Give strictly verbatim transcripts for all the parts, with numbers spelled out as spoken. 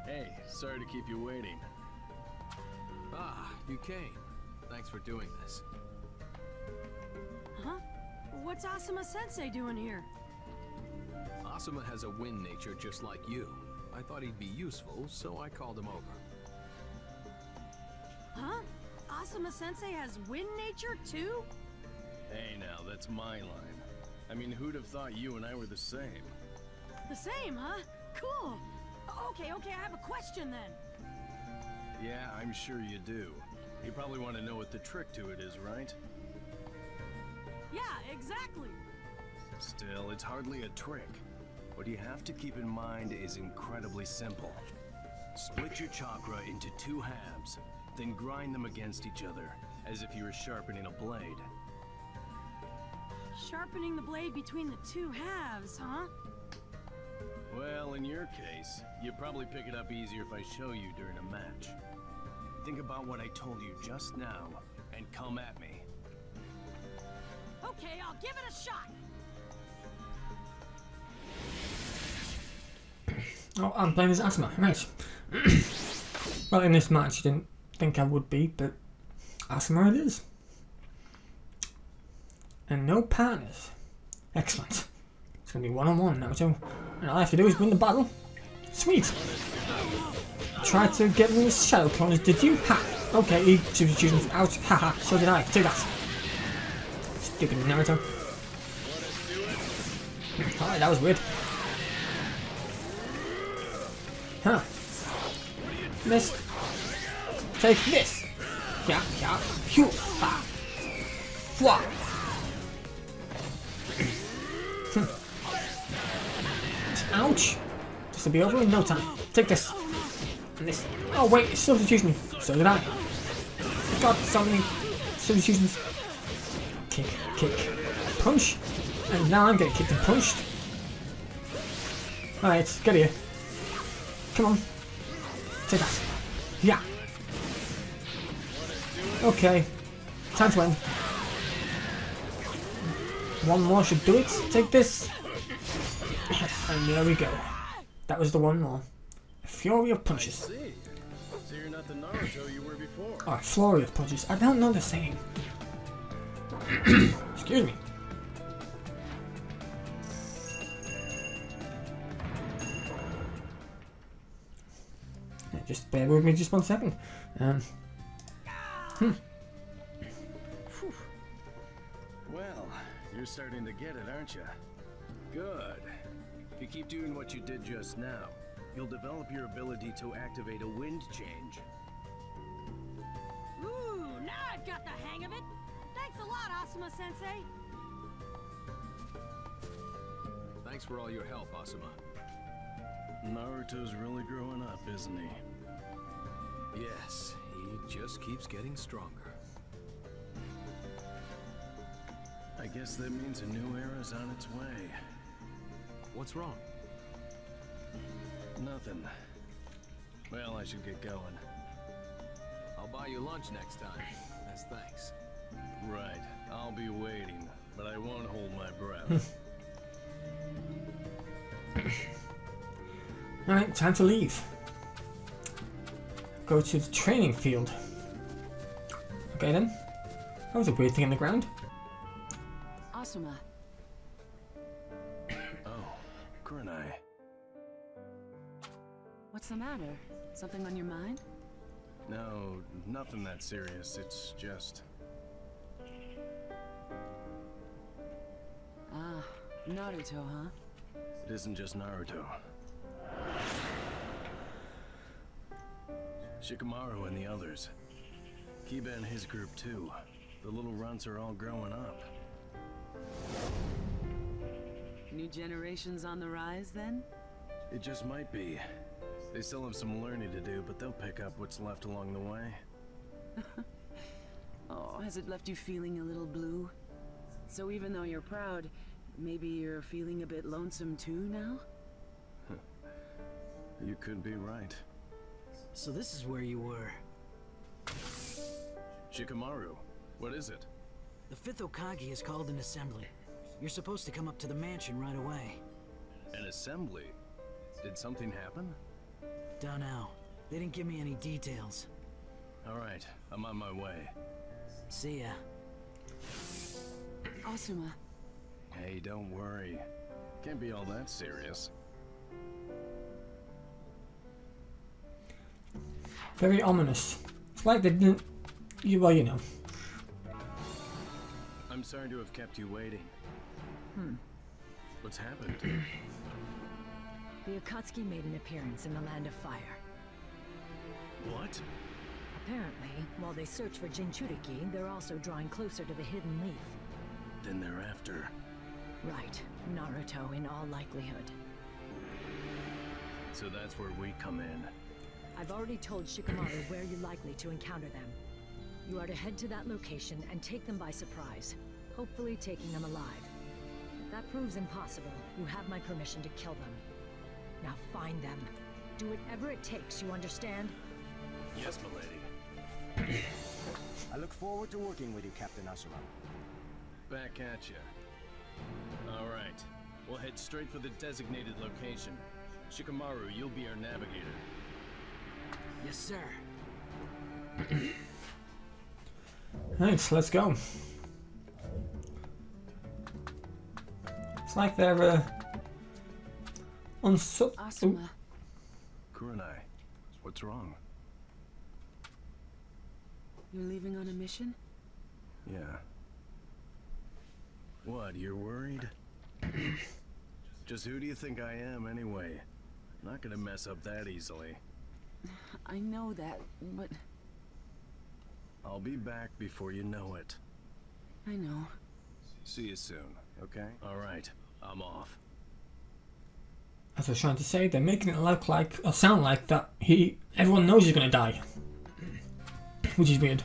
Hey, sorry to keep you waiting. Ah, you came. Thanks for doing this. Huh? What's Asuma-sensei doing here? Asuma has a wind nature just like you. I thought he'd be useful, so I called him over. Huh? Asuma-sensei has wind nature too? Hey now, that's my line. I mean, who'd have thought you and I were the same? The same, huh? Cool. Okay, okay, I have a question then. Yeah, I'm sure you do. You probably want to know what the trick to it is, right? Yeah, exactly. Still, it's hardly a trick. What you have to keep in mind is incredibly simple. Split your chakra into two halves, then grind them against each other, as if you were sharpening a blade. Sharpening the blade between the two halves, huh? Well, in your case, you'd probably pick it up easier if I show you during a match. Think about what I told you just now, and come at me. Okay, I'll give it a shot. Oh, I'm playing as Asuma, right. Well, in this match, you didn't think I would be, but Asuma it is. And no partners. Excellent. It's going to be one-on-one now, too. And all I have to do is win the battle. Sweet. Try to get rid of shadow clones, did you? Ha! Okay, he substitution out. Haha, so did I. Take that. Stupid Naruto. Alright, that was weird. Huh. Missed. Take this. Yeah, yeah. Phew. Ha. Fwa. Ouch. This will be over in no time. Take this. And this. Oh wait, it's substitution. So did I. Got so many substitutions. Kick, kick, punch. And now I'm getting kicked and punched. Alright, get here. Come on. Take that. Yeah. Okay. Time to end. One more should do it. Take this. And there we go. That was the one more. A flurry of punches. I see. So you're not the Naruto you were before. Oh, a flurry of punches. I don't know the saying. Excuse me. Yeah, just bear with me just one second. Um. Hmm. Well, you're starting to get it, aren't you? Good. If you keep doing what you did just now, you'll develop your ability to activate a wind change. Ooh, now I've got the hang of it. Thanks a lot, Asuma-sensei. Thanks for all your help, Asuma. Naruto's really growing up, isn't he? Yes, he just keeps getting stronger. I guess that means a new era's on its way. What's wrong? Nothing. Well, I should get going. I'll buy you lunch next time, as thanks. Right. I'll be waiting, but I won't hold my breath. Alright, time to leave. Go to the training field. Okay then. That was a weird thing in the ground. Asuma. Oh, Kurenai. What's the matter? Something on your mind? No, nothing that serious. It's just... Ah, Naruto, huh? It isn't just Naruto. Shikamaru and the others. Kiba and his group too. The little runts are all growing up. New generations on the rise, then? It just might be. They still have some learning to do, but they'll pick up what's left along the way. Oh, has it left you feeling a little blue? So even though you're proud, maybe you're feeling a bit lonesome too now? You could be right. So this is where you were. Shikamaru, what is it? The fifth Hokage has called an assembly. You're supposed to come up to the mansion right away. An assembly? Did something happen? Don't know. They didn't give me any details. Alright, I'm on my way. See ya. Asuma, Hey, don't worry. Can't be all that serious. Very ominous. It's like they didn't. You well, you know. I'm sorry to have kept you waiting. Hmm. What's happened? The Akatsuki made an appearance in the Land of Fire. What? Apparently, while they search for Jinchuriki, they're also drawing closer to the Hidden Leaf. Then they're after. Right, Naruto in all likelihood. So that's where we come in. I've already told Shikamaru where you're likely to encounter them. You are to head to that location and take them by surprise, hopefully taking them alive. If that proves impossible, you have my permission to kill them. Now find them. Do whatever it takes, you understand? Yes, milady. I look forward to working with you, Captain Asuma. Back at you. Alright. We'll head straight for the designated location. Shikamaru, you'll be our navigator. Yes, sir. Right, so let's go. It's like they're uh, on sub. Asuma, Kurenai, what's wrong? you're leaving on a mission? Yeah. What, you're worried? Just who do you think I am, anyway? Not gonna mess up that easily. I know that, but I'll be back before you know it. I know. See you soon, okay? Alright, I'm off. As I was trying to say, they're making it look like, or sound like that he, everyone knows he's gonna die, which is weird.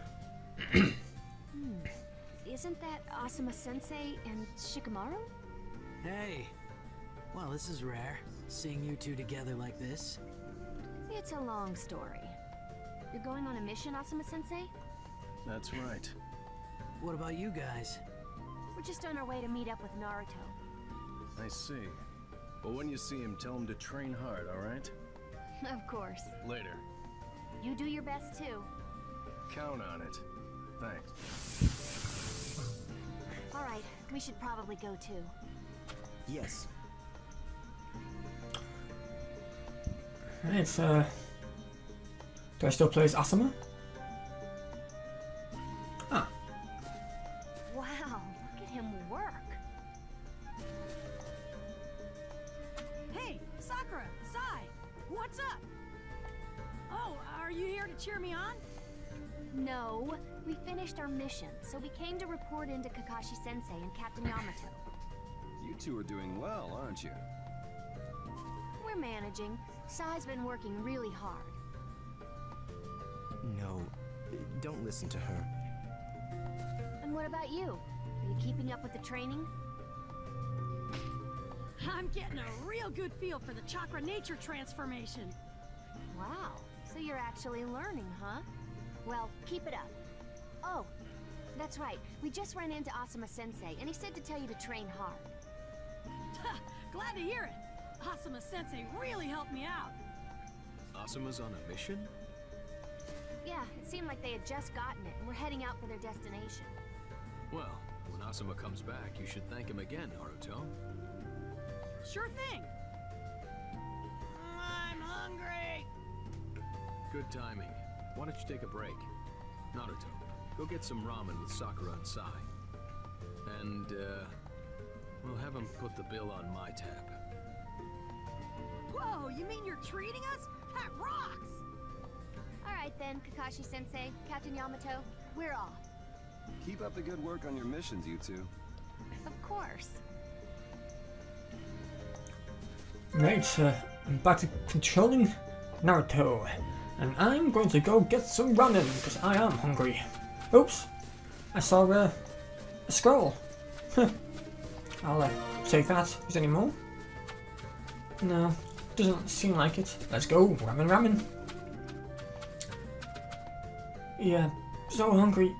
Isn't that Asuma-sensei and Shikamaru? Hey. Well, this is rare. Seeing you two together like this. It's a long story. You're going on a mission, Asuma-sensei? That's right. What about you guys? We're just on our way to meet up with Naruto. I see. Well, when you see him, tell him to train hard, alright? Of course. Later. You do your best too. Count on it. Thanks. Alright, we should probably go too. Yes. Right, uh, do I still play as Asuma? Ah, Wow, look at him work. Hey, Sakura, Sai, what's up? Oh, are you here to cheer me on? No, we finished our mission, so we came to report in to Kakashi-sensei and Captain Yamato. You two are doing well, aren't you? We're managing. Sai's been working really hard. No, don't listen to her. And what about you? Are you keeping up with the training? I'm getting a real good feel for the chakra nature transformation. Wow, so you're actually learning, huh? Well, keep it up. Oh, that's right. We just ran into Asuma-sensei, and he said to tell you to train hard. Glad to hear it. Asuma-sensei really helped me out. Asuma's on a mission? Yeah, it seemed like they had just gotten it, and were heading out for their destination. Well, when Asuma comes back, you should thank him again, Naruto. Sure thing. I'm hungry. Good timing. Why don't you take a break? Naruto, go get some ramen with Sakura and Sai. And, uh, we'll have him put the bill on my tab. Whoa, you mean you're treating us? That rocks! Alright then, Kakashi-sensei, Captain Yamato, we're off. Keep up the good work on your missions, you two. Of course. right, uh, I'm back to controlling Naruto. And I'm going to go get some ramen, because I am hungry. Oops, I saw uh, a scroll. I'll uh, take that. Is there any more? No, doesn't seem like it. Let's go, ramen ramen. Yeah, so hungry.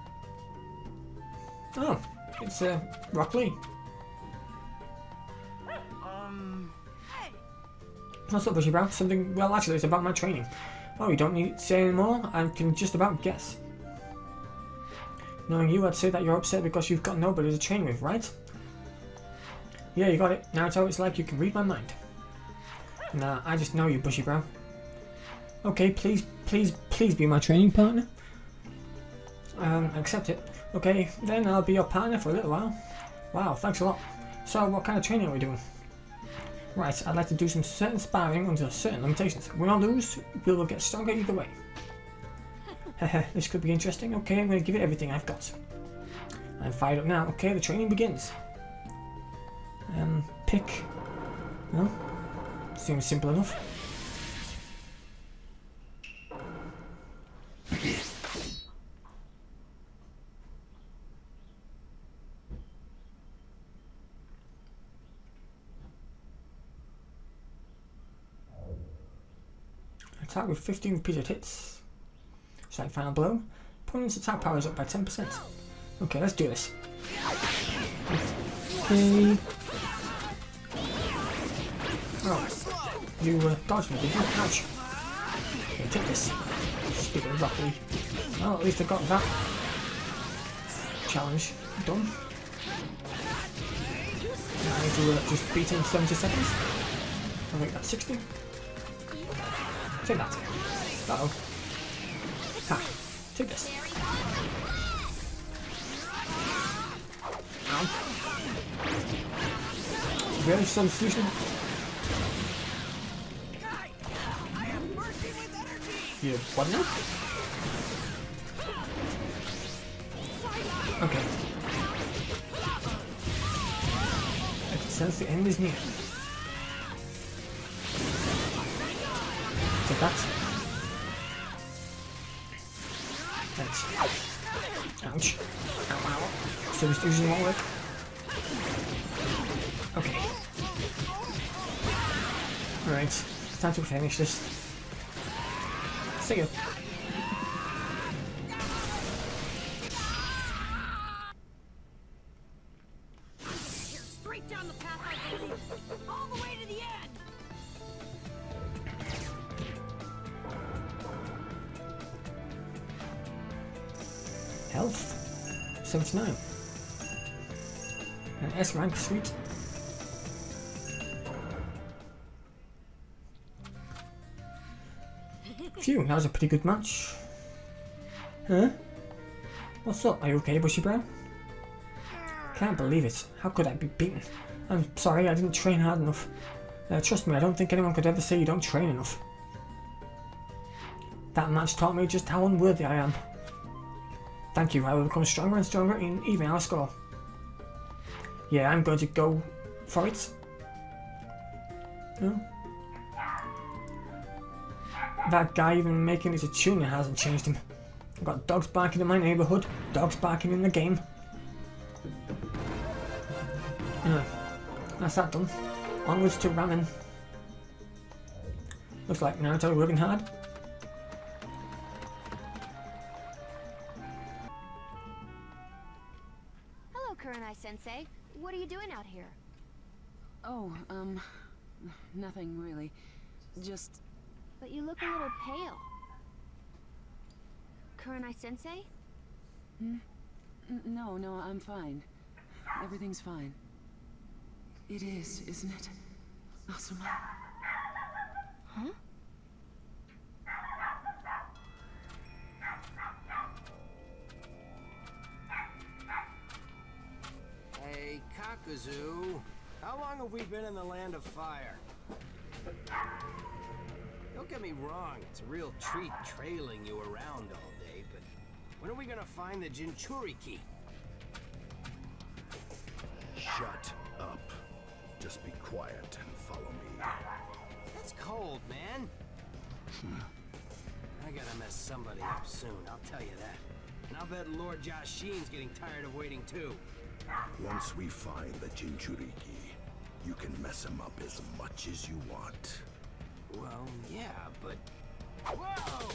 Oh, it's uh, Rock Lee. Um, Hey, What's up, Bushy Brow? Something, well, actually, it's about my training. Oh, you don't need to say anymore? I can just about guess. Knowing you, I'd say that you're upset because you've got nobody to train with, right? Yeah, you got it. Naruto, it's like you can read my mind. Nah, I just know you, Bushy Brow. Okay, please, please, please be my training partner. Um, accept it. Okay, then I'll be your partner for a little while. Wow, thanks a lot. So, what kind of training are we doing? Right, I'd like to do some certain sparring under certain limitations. Win or lose, we will get stronger either way. Hehe, this could be interesting. Okay, I'm going to give it everything I've got. I'm fired up now. Okay, the training begins. Um, pick. No? Seems simple enough. Attack with fifteen repeated hits. Strike final blow. Opponent's attack power is up by ten percent. Okay, let's do this. Okay. Oh, you uh, dodged me, did you? Ouch. Okay, take this. Stupid Rock Lee. Well, at least I got that challenge done. I need to uh, just beat him seventy seconds. I'll make that sixty. Take that. Uh oh. Ha. Take this. Ow. Really? Substitution? You what now? Okay. I can sense the end is near. Take that. Thanks. Ouch. Ow, ow. Substitution won't work. Okay. Alright, it's time to finish this. See you. Straight down the path I believe, all the way to the end. Health seventy-nine. An S rank, sweet. Phew, that was a pretty good match. Huh? What's up? Are you okay, Bushy Brow? Can't believe it. How could I be beaten? I'm sorry, I didn't train hard enough. Uh, trust me, I don't think anyone could ever say you don't train enough. That match taught me just how unworthy I am. Thank you, I will become stronger and stronger in even our score. Yeah, I'm going to go for it. No? That guy even making it a tuner hasn't changed him. I've got dogs barking in my neighbourhood, dogs barking in the game. Anyway, that's that done. Onwards to ramen. Looks like Naruto working hard. Hello, Kurenai-sensei. What are you doing out here? Oh, um, nothing really. Just... But you look a little pale. Kurenai-sensei? Hmm? N no, no, I'm fine. Everything's fine. It is, isn't it? Asuma? Huh? Hey, Kakuzu. How long have we been in the land of fire? Don't get me wrong, it's a real treat trailing you around all day, but when are we gonna find the Jinchuriki? Shut up. Just be quiet and follow me. It's cold, man. I gotta mess somebody up soon, I'll tell you that. And I'll bet Lord Jashin's getting tired of waiting too. Once we find the Jinchuriki, you can mess him up as much as you want. Well, yeah, but... Whoa!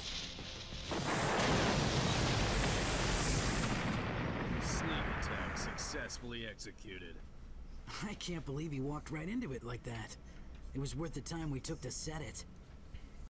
Sneak attack successfully executed. I can't believe he walked right into it like that. It was worth the time we took to set it.